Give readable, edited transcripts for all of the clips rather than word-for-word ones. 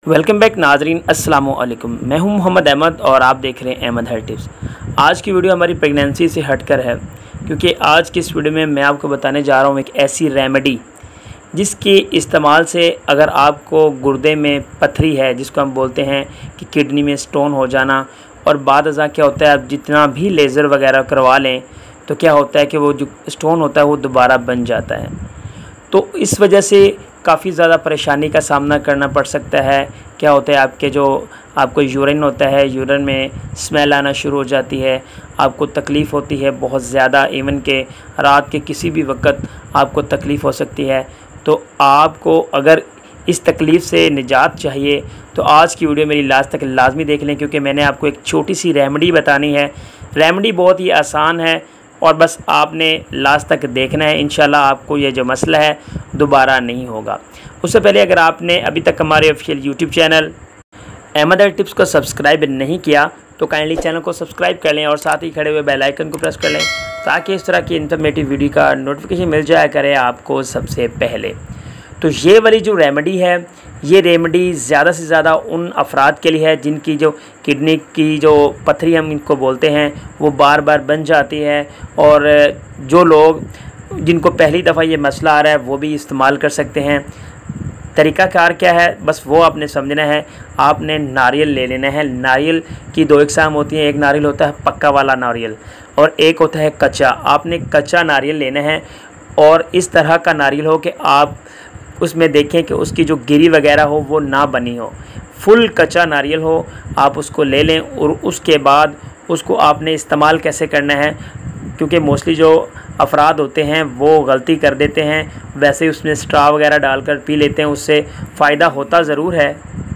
Welcome back नाजरीन, अस्सलाम वालेकुम। मैं हूं मोहम्मद अहमद और आप देख रहे हैं अहमद हेल्थ टिप्स। आज की वीडियो हमारी प्रेगनेंसी से हटकर है, क्योंकि आज की इस वीडियो में मैं आपको बताने जा रहा हूं एक ऐसी रेमेडी जिसके इस्तेमाल से अगर आपको गुर्दे में पथरी है, जिसको हम बोलते हैं कि किडनी में स्टोन हो जाना, और बाद अज़ा क्या होता है, आप जितना भी लेज़र वगैरह करवा लें तो क्या होता है कि वो जो स्टोन होता है वो दोबारा बन जाता है। तो इस वजह से काफ़ी ज़्यादा परेशानी का सामना करना पड़ सकता है। क्या होता है, आपको यूरिन होता है, यूरिन में स्मेल आना शुरू हो जाती है, आपको तकलीफ़ होती है बहुत ज़्यादा, इवन के रात के किसी भी वक्त आपको तकलीफ़ हो सकती है। तो आपको अगर इस तकलीफ़ से निजात चाहिए तो आज की वीडियो मेरी लास्ट तक लाजमी देख लें, क्योंकि मैंने आपको एक छोटी सी रेमेडी बतानी है। रेमेडी बहुत ही आसान है और बस आपने लास्ट तक देखना है। इंशाल्लाह आपको ये जो मसला है दोबारा नहीं होगा। उससे पहले अगर आपने अभी तक हमारे official YouTube channel Ahmad health tips को सब्सक्राइब नहीं किया तो काइंडली चैनल को सब्सक्राइब कर लें और साथ ही खड़े हुए बेल आइकन को प्रेस कर लें, ताकि इस तरह की इन्फॉर्मेटिव वीडियो का नोटिफिकेशन मिल जाया करे आपको सबसे पहले। तो ये वाली जो रेमेडी है, ये रेमेडी ज़्यादा से ज़्यादा उन अफराद के लिए है जिनकी जो किडनी की जो पथरी हम इनको बोलते हैं वो बार बार बन जाती है, और जो लोग जिनको पहली दफ़ा ये मसला आ रहा है वो भी इस्तेमाल कर सकते हैं। तरीक़ाकार क्या है, बस वो आपने समझना है। आपने नारियल ले लेना है। नारियल की दो इकसाम होती हैं, एक नारियल होता है पक्का वाला नारियल और एक होता है कच्चा। आपने कच्चा नारियल लेना है और इस तरह का नारियल हो कि आप उसमें देखें कि उसकी जो गिरी वगैरह हो वो ना बनी हो, फुल कच्चा नारियल हो, आप उसको ले लें। और उसके बाद उसको आपने इस्तेमाल कैसे करना है, क्योंकि मोस्टली जो अफराद होते हैं वो गलती कर देते हैं, वैसे उसमें स्ट्रा वगैरह डालकर पी लेते हैं। उससे फ़ायदा होता ज़रूर है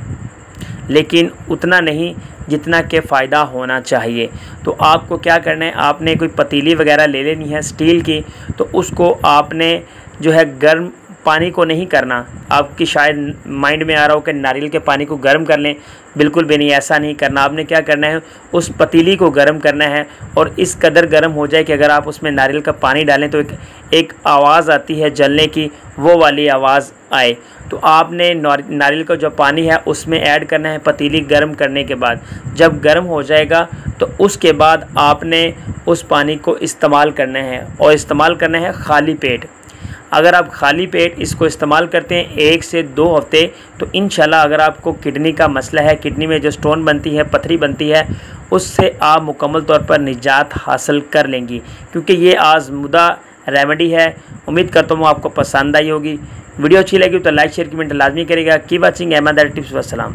लेकिन उतना नहीं जितना कि फ़ायदा होना चाहिए। तो आपको क्या करना है, आपने कोई पतीली वगैरह ले लेनी है स्टील की, तो उसको आपने जो है गर्म पानी को नहीं करना। आपकी शायद माइंड में आ रहा हो कि नारियल के पानी को गर्म कर लें, बिल्कुल भी नहीं, ऐसा नहीं करना। आपने क्या करना है, उस पतीली को गर्म करना है और इस कदर गर्म हो जाए कि अगर आप उसमें नारियल का पानी डालें तो एक आवाज़ आती है जलने की, वो वाली आवाज़ आए। तो आपने नारियल का जो पानी है उसमें ऐड करना है पतीली गर्म करने के बाद। जब गर्म हो जाएगा तो उसके बाद आपने उस पानी को इस्तेमाल करना है, और इस्तेमाल करना है खाली पेट। अगर आप खाली पेट इसको इस्तेमाल करते हैं 1 से 2 हफ्ते, तो इंशाल्लाह अगर आपको किडनी का मसला है, किडनी में जो स्टोन बनती है, पथरी बनती है, उससे आप मुकम्मल तौर पर निजात हासिल कर लेंगी, क्योंकि ये आज़मुदा रेमेडी है। उम्मीद करता हूँ आपको पसंद आई होगी। वीडियो अच्छी लगी तो लाइक शेयर कमेंट लाजमी करेगा। Keep watching Ahmad health tips. वस्सलाम।